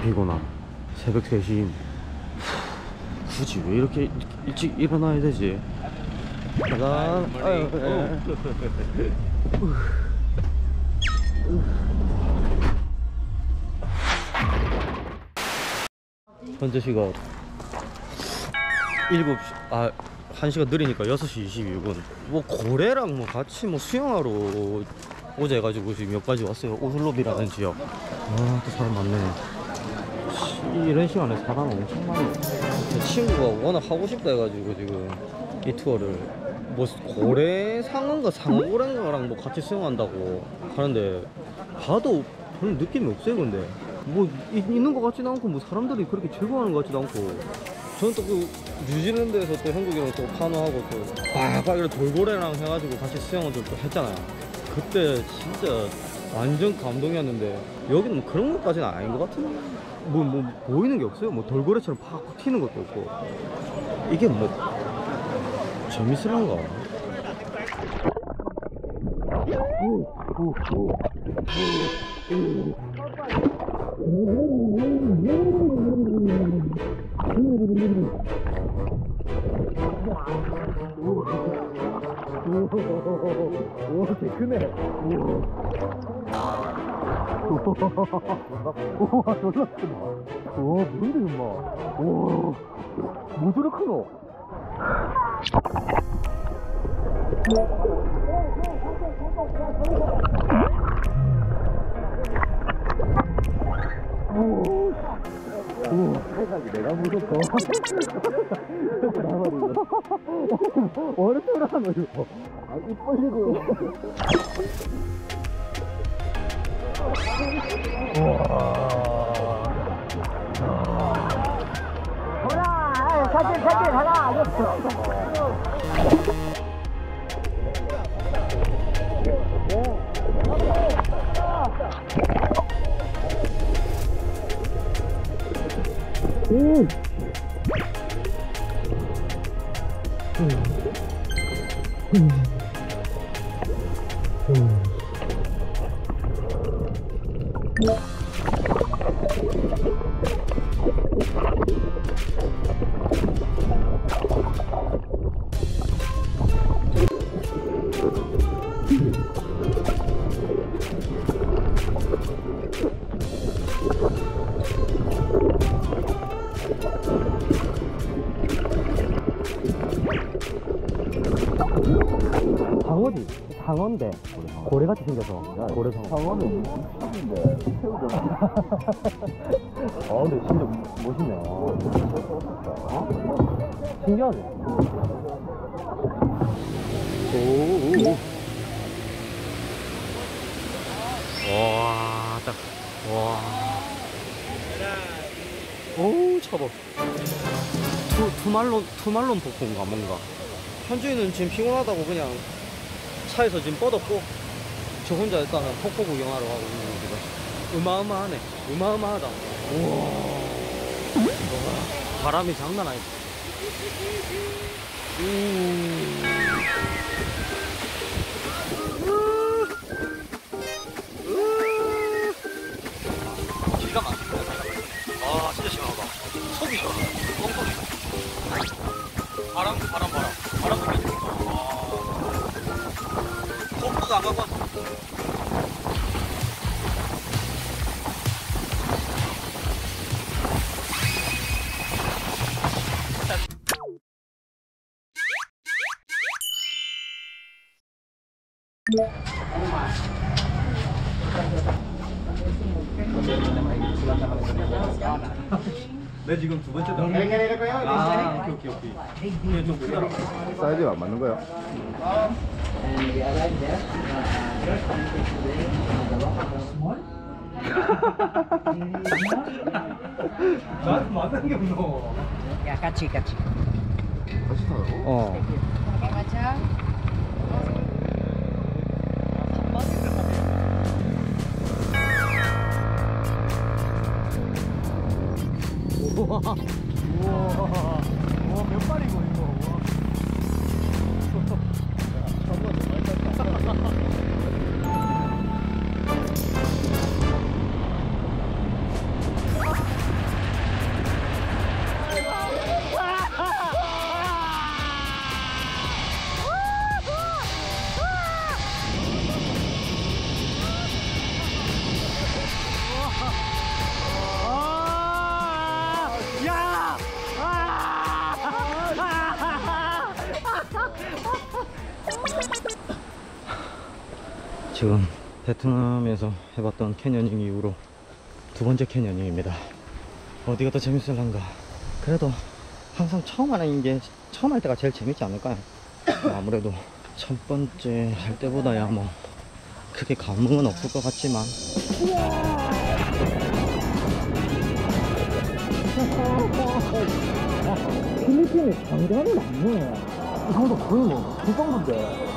피곤함. 새벽 3시. 굳이 왜 이렇게 일찍 일어나야 되지? 짜잔. 현재 시각 1시간 느리니까 6시 22분. 뭐 고래랑 뭐 같이 뭐 수영하러 오자 해가지고 지금 여기까지 왔어요. 오슬롭이라는 지역. 아, 또 사람 많네. 이런 시간에 사람 엄청 많네. 제 친구가 워낙 하고 싶다 해가지고 지금 이 투어를 뭐 고래 상어인가 상어고래인가랑 뭐 같이 수영한다고 하는데 봐도 별로 느낌이 없어요. 근데 뭐 있는 것 같지도 않고 뭐 사람들이 그렇게 즐거워하는 것 같지도 않고. 저는 또 그 뉴질랜드에서 또 한국이랑 또 파노하고 또 빡빡 이런 돌고래랑 해가지고 같이 수영을 또 했잖아요. 그때 진짜 완전 감동이었는데 여기는 뭐 그런 것까지는 아닌 것 같은데 뭐 보이는 게 없어요. 뭐 돌고래처럼 팍팍 튀는 것도 없고. 이게 뭐 재밌으란가? 오, 개 크네. 우와, 졸라 크다. 우와, 뭔데, 엄마. 우와, 뭐 저렇게 크노? 내가 무섭다. 나가리고. 어렵더라, 너 이거. 아, 입 벌리고. 하나, 사진, 하나, 상어지? 상어인데 고래같이 생겨서. 고래상어. 상어는 참인데 새우잖아. 아, 근데 진짜 멋있네. 신기하네. 오. 와, 딱. 와. 오, 차봐. 투말론 폭포인가 뭔가. 현주이는 지금 피곤하다고 그냥 차에서 지금 뻗었고, 저 혼자 일단은 폭포 구경하러 가고 있는 겁니다. 어마어마하네. 어마어마하다. 우와. 바람이 장난 아니다. 기가 막힙니다. 아, 진짜 시원하다. 속이 시원하다. 뻥뻥이. 바람도 괜찮아. 폭포도 안 가고 왔어. 네, 지금 두 번째 당. 아, 오케이. 이게 좀 크더라. 사이즈가 안 맞는 거야? 나한테 맞는 게 없노. Ya, 같이. 같이 타라고? 어. Macam 우와, 몇 마리고 이거. 지금 베트남에서 해봤던 캐녀닝 이후로 두 번째 캐녀닝입니다. 어디가 더 재밌을란가. 그래도 항상 처음 할 때가 제일 재밌지 않을까요? 아무래도 첫 번째 할 때보다야 뭐 크게 감흥은 없을 것 같지만 필리핀이 장관은 아니네. 이 정도 거의 뭐, 그 정도인데.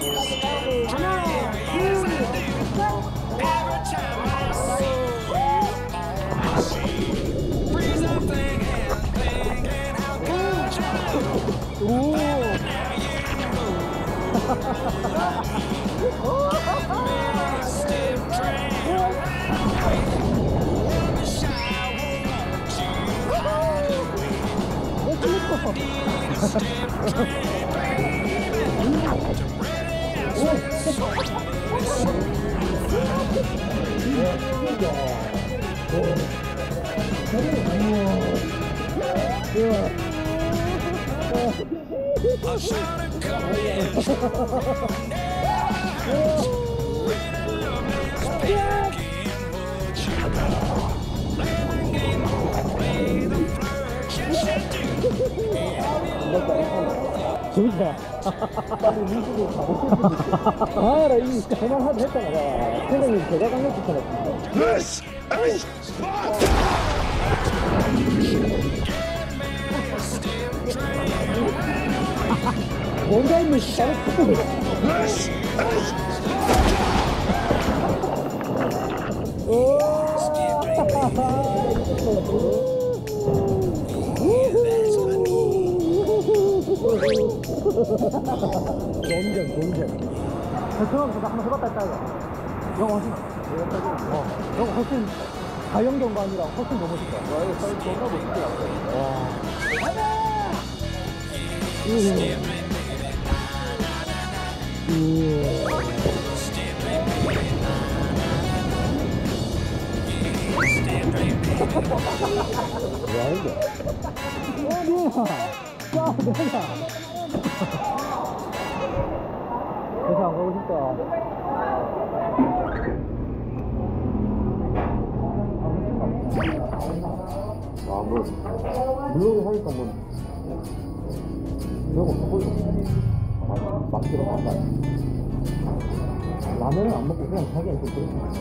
재밌다. 아, 나 이미 할만하다 했잖아. 생각이 제가 강력했잖아. 뭔가 있는 논쟁. 저거 한번 해봤다 했다 이거. 영어 훨씬 영어 훨씬 자연경가 아니라 훨씬 더 멋있다. 와, 이거 사실 존나 멋있더라. 와. 뭐야 이게? 회사 안 가고 싶다. 아, 뭐, 물놀이 하니까 뭐, 별거 없어 보이네. 막 들어간다. 라면을 안 먹고 그냥 자기는 좀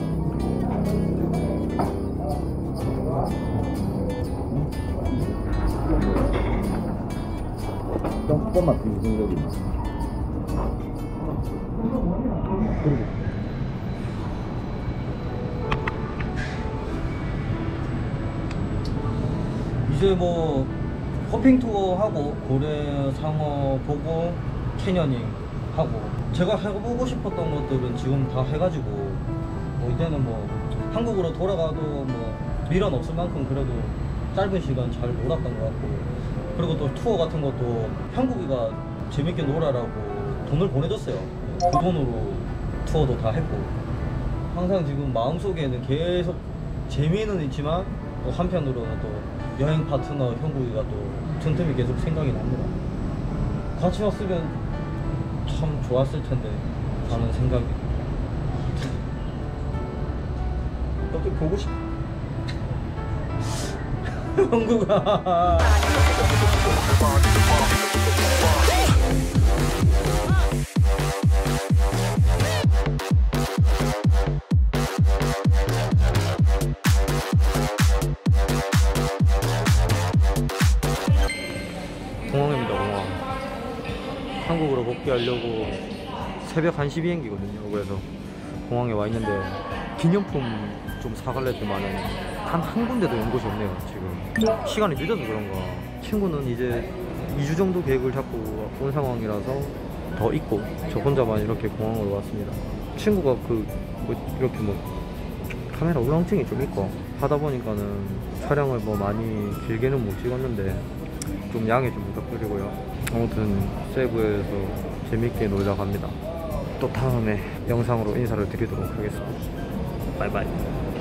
그래. 조금만 더 이중적이. 그리고. 이제 뭐 호핑 투어 하고 고래 상어 보고 캐녀닝 하고 제가 해보고 싶었던 것들은 지금 다 해가지고 뭐 이제는 뭐 한국으로 돌아가도 뭐 미련 없을 만큼 그래도 짧은 시간 잘 놀았던 것 같고, 그리고 또 투어 같은 것도 형국이가 재밌게 놀아라고 돈을 보내줬어요. 그 돈으로 투어도 다 했고, 항상 지금 마음속에는 계속 재미는 있지만 또 한편으로는 또 여행 파트너 형국이가 또 틈틈이 계속 생각이 납니다. 같이 왔으면 참 좋았을 텐데 하는 생각이. 어떻게 보고 싶어. 형국아. 공항입니다. 공항. 한국으로 복귀하려고 새벽 1시 비행기거든요. 그래서 공항에 와 있는데 기념품 좀 사갈래 했더만은 단 한 군데도 연 곳이 없네요. 지금 시간이 늦어서 그런가 친구는 이제 2주 정도 계획을 잡고 온 상황이라서 더 있고 저 혼자만 이렇게 공항으로 왔습니다. 친구가 뭐 이렇게 뭐 카메라 울렁증이 좀 있고 하다 보니까는 촬영을 뭐 많이 길게는 못 찍었는데 좀 양해 좀 부탁드리고요. 아무튼 세부에서 재밌게 놀다 갑니다. 또 다음에 영상으로 인사를 드리도록 하겠습니다. 바이바이.